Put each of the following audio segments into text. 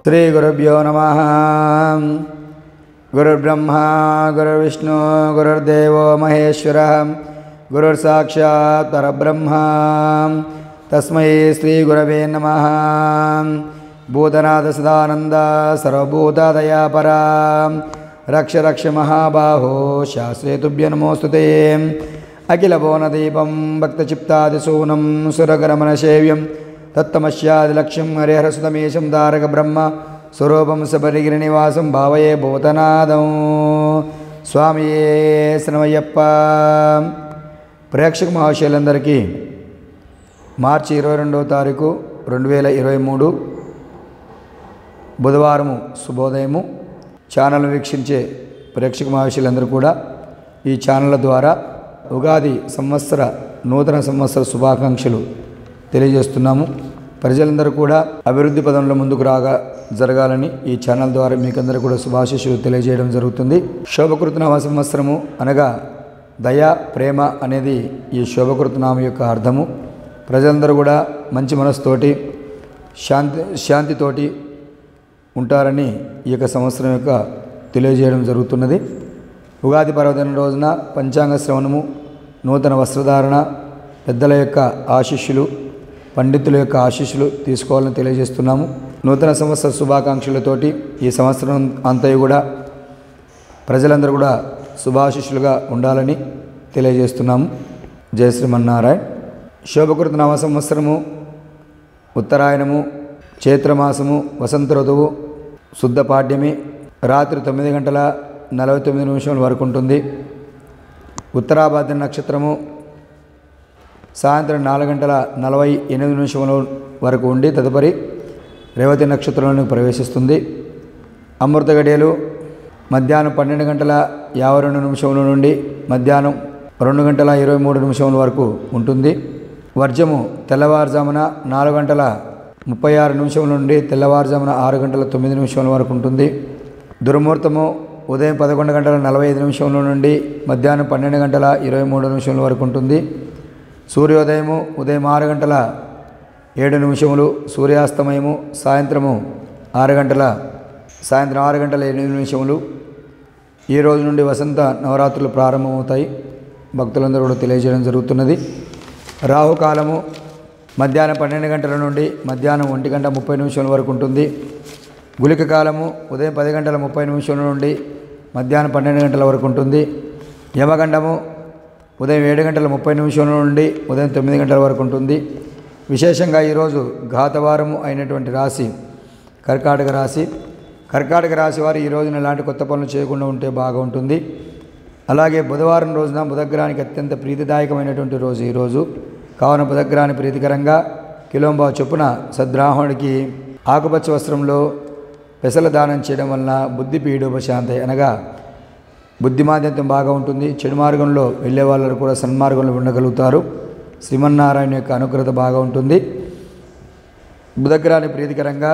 श्रीगुरुभ्यो नमः। गुरुर्ब्रह्मा गुरुर्विष्णु गुरुर्देवो महेश्वरः गुरुर्साक्षात् परब्रह्म तस्मै श्रीगुरवे नमः। भूतनाथ सदानंद सर्वभूतादयापरा रक्ष रक्ष महाबाहो शास्त्रे तुभ्य नमोस्तुते। अखिलभुवनदीपं भक्तचित्तादिसूनं सुरगरमनसेव्यं तत्तमस्यादिलक्ष्यं हरिहरसुतमीशं तारकब्रह्म स्वरूपं सबरिगिरिनिवासं भावये भूतनादं स्वामिये శరణమయ్యప్ప। ప్రేక్షక మహాశయులందరికీ మార్చి 22వ తారీఖు 2023 బుధవారం శుభోదయము। ఛానల్ వీక్షించే ప్రేక్షక మహాశయులందరూ కూడా ఈ ఛానల్ ద్వారా ఉగాది సంవత్సర నూతన సంవత్సర శుభాకాంక్షలు తెలియజేస్తున్నాము। ప్రజలందరూ కూడా అభివృద్ధి పదంలో ముందుకు జరగాలని ఈ ఛానల్ ద్వారా మీకందరూ కూడా శుభాశీస్సులు తెలియజేయడం జరుగుతుంది। శోభకృతనామ సంవత్సరము అనగా దయ ప్రేమ అనేది ఈ శోభకృతనామ యొక్క అర్థము। ప్రజలందరూ కూడా మంచి మనసుతోటి శాంతితోటి ఉంటారని ఈ యొక్క సంవత్సరం యొక్క తెలియజేయడం జరుగుతున్నది। ఉగాది పర్వదిన రోజున పంచాంగ శ్రవణము, నూతన వస్త్రధారణ, పెద్దల యొక్క ఆశీస్సులు, పండితుల యొక్క ఆశీస్సులు తీసుకోవాలని తెలియజేస్తున్నాము। నూతన సంవత్సర శుభాకాంక్షలతోటి ఈ సంవత్సరం అంతా కూడా ప్రజలందరూ కూడా శుభాశీస్సులుగా ఉండాలని తెలియజేస్తున్నాము। జయ శ్రీమన్నారాయణ। శోభకృత నామ సంవత్సరము ఉత్తరాయణము, చైత్రమాసము, వసంత ఋతువు, శుద్ధ పాడ్యమి, రాత్రి 9:49 వరకు ఉంటుంది। ఉత్తరాభాద్ర నక్షత్రము సాయంత్రం 4:48 వరకు ఉండి తదుపరి రేవతి నక్షత్రంలోకి ప్రవేశిస్తుంది। అమృత గడియలు మధ్యాహ్నం 12:52 నుండి మధ్యాహ్నం 2:23 వరకు ఉంటుంది। వర్జము తెల్లవారుజామున 4:36 నుండి తెల్లవారుజామున 6:09 వరకు ఉంటుంది। దుర్ముహూర్తము ఉదయం 11:45 నుండి మధ్యాహ్నం 12:23 వరకు ఉంటుంది। సూర్యోదయము ఉదయం 6:07, సూర్యాస్తమయము సాయంత్రం 6:08। ఈ రోజు నుండి వసంత నవరాత్రులు ప్రారంభమవుతాయి, భక్తులందరూ కూడా తెలియజేయడం జరుగుతున్నది। రాహుకాలము మధ్యాహ్నం 12 గంటల నుండి మధ్యాహ్నం 1:30 వరకు ఉంటుంది। గుళిక కాలము ఉదయం 10:30 నుండి మధ్యాహ్నం 12 గంటల వరకు ఉంటుంది। యమగండము ఉదయం 7:30 నుండి ఉదయం 9 గంటల వరకు ఉంటుంది। విశేషంగా ఈరోజు ఘాతవారము అయినటువంటి రాశి కర్కాటక రాశి। కర్కాటక రాశి వారు ఈ రోజున ఎలాంటి కొత్త పనులు చేయకుండా ఉంటే బాగా ఉంటుంది। అలాగే బుధవారం రోజున బుధగ్రహానికి అత్యంత ప్రీతిదాయకమైనటువంటి రోజు ఈరోజు కావున బుధగ్రహాన్ని ప్రీతికరంగా కిలోంబావు చొప్పున సద్బ్రాహ్మణుడికి ఆకుపచ్చ వస్త్రంలో పెసల దానం చేయడం వలన బుద్ధి పీడోపశాంతి అనగా బుద్ధిమాంద్యం బాగా ఉంటుంది। చెడు మార్గంలో వెళ్ళే వాళ్ళు కూడా సన్మార్గంలో ఉండగలుగుతారు। శ్రీమన్నారాయణ యొక్క అనుగ్రహత బాగా ఉంటుంది। బుధగ్రహాన్ని ప్రీతికరంగా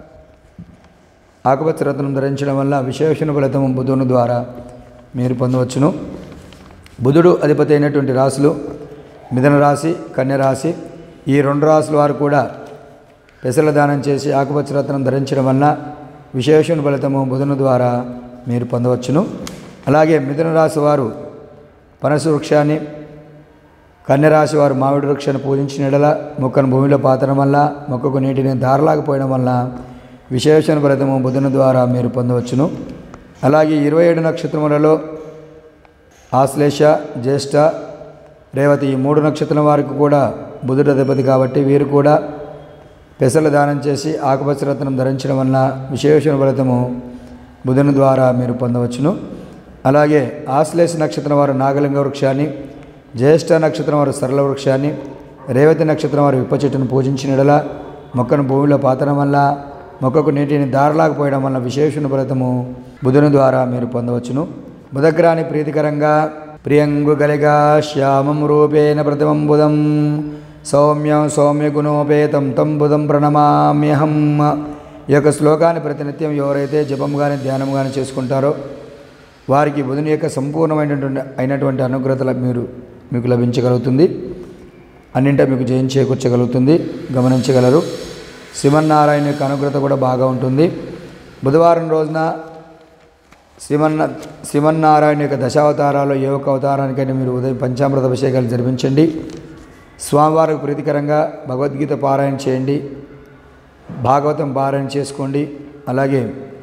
ఆకుపచ్చ రత్నం ధరించడం వల్ల విశేషణ ఫలితం బుధుని ద్వారా మీరు పొందవచ్చును। బుధుడు అధిపతి అయినటువంటి రాశులు మిథున రాశి, కన్య రాశి। ఈ రెండు రాశుల వారు కూడా పెసల దానం చేసి ఆకుపచ్చ రత్నం ధరించడం వల్ల విశేషణ ఫలితము బుధుని ద్వారా మీరు పొందవచ్చును। అలాగే మిథున రాశి వారు పనస వృక్షాన్ని, కన్యరాశి వారు మామిడి వృక్షాన్ని పూజించిన ఎడల మొక్కను భూమిలో పాతడం వల్ల మొక్కకు నీటిని ధారలాకపోయడం వల్ల విశేషణ ఫలితము బుధుని ద్వారా మీరు పొందవచ్చును। అలాగే 27 నక్షత్రములలో ఆశ్లేష, జ్యేష్ఠ, రేవతి ఈ 3 నక్షత్రం వారికి కూడా బుధుడు అధిపతి కాబట్టి వీరు కూడా పెసల దానం చేసి ఆకుపచ్చ రత్నం ధరించడం వలన విశేషణ ఫలితము బుధుని ద్వారా మీరు పొందవచ్చును। అలాగే ఆశ్లేష నక్షత్రం వారు నాగలింగ వృక్షాన్ని, జ్యేష్ఠ నక్షత్రం వారు సరళ వృక్షాన్ని, రేవతి నక్షత్రం వారు విప్ప చెట్టును పూజించిన ఎడల మొక్కను భూమిలో పాతడం వల్ల మొక్కకు నీటిని దారలాకపోయడం వల్ల విశేషణ ఫలితము బుధుని ద్వారా మీరు పొందవచ్చును। బుధగ్రహాన్ని ప్రీతికరంగా ప్రియంగు గలిగా శ్యామం రూపేణ ప్రతిమం బుధం సౌమ్యం సౌమ్య గుణోపేతం తం బుధం ప్రణమామ్యహం। ఈ యొక్క శ్లోకాన్ని ప్రతినిత్యం ఎవరైతే జపం కానీ ధ్యానం కానీ చేసుకుంటారో వారికి బుధుని యొక్క సంపూర్ణమైనటువంటి అనుగ్రహత మీకు లభించగలుగుతుంది, అన్నింటా మీకు జయం చేకూర్చగలుగుతుంది, గమనించగలరు। శ్రీమన్నారాయణ యొక్క అనుగ్రత కూడా బాగా ఉంటుంది. బుధవారం రోజున శ్రీమన్నారాయణ యొక్క దశావతారాల్లో ఏ ఒక్క అవతారానికైనా మీరు ఉదయం పంచామృత అభిషేకాలు జరిపించండి. స్వామివారికి ప్రీతికరంగా భగవద్గీత పారాయణ చేయండి, భాగవతం పారాయణ చేసుకోండి. అలాగే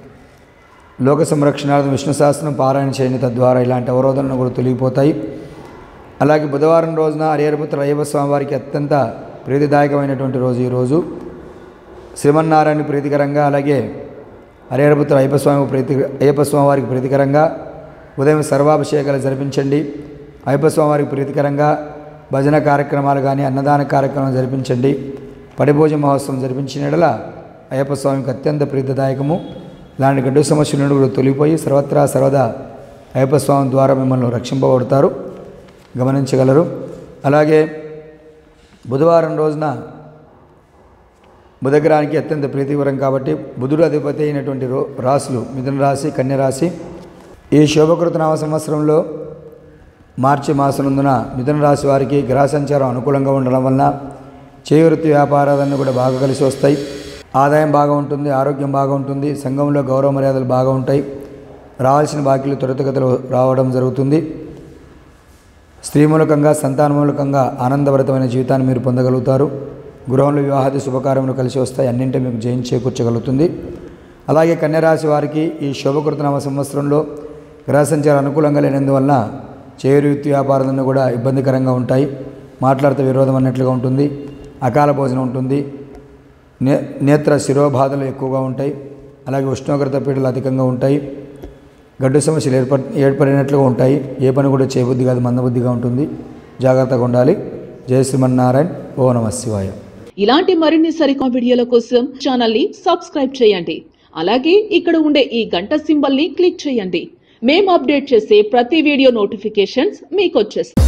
లోక సంరక్షణార్థం విష్ణు సహస్రం పారాయణ చేయండి. తద్వారా ఇలాంటి అవరోధాలను కూడా తొలగిపోతాయి. అలాగే బుధవారం రోజున హరిహరపుత్ర అయ్యప్ప స్వామివారికి అత్యంత ప్రీతిదాయకమైనటువంటి రోజు ఈరోజు. శ్రీమన్నారాయణ ప్రీతికరంగా అలాగే హరిహరపుత్ర అయ్యప్ప స్వామివారికి ప్రీతికరంగా ఉదయం సర్వాభిషేకాలు జరిపించండి. అయ్యప్ప స్వామివారికి ప్రీతికరంగా భజన కార్యక్రమాలు కానీ అన్నదాన కార్యక్రమాలు జరిపించండి. పడిభోజ మహోత్సవం జరిపించిన యెడల అయ్యప్ప స్వామికి అత్యంత ప్రీతిదాయకము. ఇలాంటి గడ్డు సమస్యల నుండి కూడా తొలగిపోయి సర్వత్రా సర్వదా అయ్యప్ప స్వామి ద్వారా మిమ్మల్ని రక్షింపబడతారు, గమనించగలరు. అలాగే బుధవారం రోజున బుధగ్రహానికి అత్యంత ప్రీతికరం కాబట్టి బుధుడు అధిపతి అయినటువంటి రాశులు మిథున రాశి, కన్య రాశి. ఈ శోభకృత నామ సంవత్సరంలో మార్చి మాసనందున మిథున రాశి వారికి గ్రహ సంచారం అనుకూలంగా ఉండడం వలన చేవృత్తి వ్యాపారాలన్నీ కూడా బాగా కలిసి వస్తాయి. ఆదాయం బాగా ఉంటుంది, ఆరోగ్యం బాగా ఉంటుంది, సంఘంలో గౌరవ మర్యాదలు బాగా ఉంటాయి. రావాల్సిన బాకీలు త్వరితగతిలో రావడం జరుగుతుంది. స్త్రీ మూలకంగా సంతాన మూలకంగా ఆనందభరితమైన జీవితాన్ని మీరు పొందగలుగుతారు. గృహంలో వివాహాది శుభకార్యములు కలిసి వస్తాయి, అన్నింటి మీకు జయం చేకూర్చగలుగుతుంది. అలాగే కన్యరాశి వారికి ఈ శోభకృతనామ సంవత్సరంలో గ్రహ సంచారం అనుకూలంగా లేనందువలన చేవృత్తి వ్యాపారాలన్నీ కూడా ఇబ్బందికరంగా ఉంటాయి. మాట్లాడితే విరోధం అన్నట్లుగా ఉంటుంది, అకాల భోజనం ఉంటుంది, నేత్ర శిరోబాధలు ఎక్కువగా ఉంటాయి. అలాగే ఉష్ణోగ్రత పీడలు అధికంగా ఉంటాయి. గడ్డు సమస్యలు ఏర్పడినట్లుగా ఉంటాయి. ఏ పని కూడా చేయబుద్ధి కాదు, మందబుద్ధిగా ఉంటుంది. జాగ్రత్తగా ఉండాలి. జయ శ్రీమన్నారాయణ. ఓ నమః శివాయ. ఇలాంటి మరిన్ని సరికొత్త వీడియోల కోసం ఛానల్ ని సబ్స్క్రైబ్ చేయండి. అలాగే ఇక్కడ ఉండే ఈ గంట సింబల్ ని క్లిక్ చేయండి. మేము అప్డేట్ చేసే ప్రతి వీడియో నోటిఫికేషన్స్ మీకు వచ్చేస్తాయి.